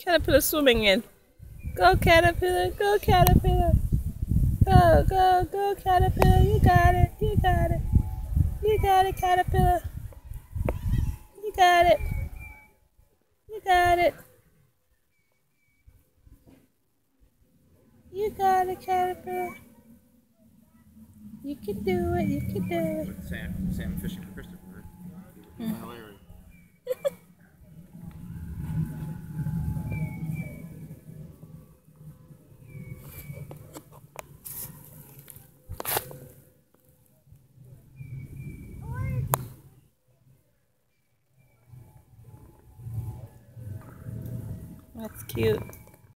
Caterpillar swimming in. Go caterpillar, go caterpillar. Go, go, go caterpillar. You got it, you got it. You got it, caterpillar. You got it. You got it. You got it, caterpillar. You can do it, you can do it. Sam fishing for Christopher. Hilarious. That's cute.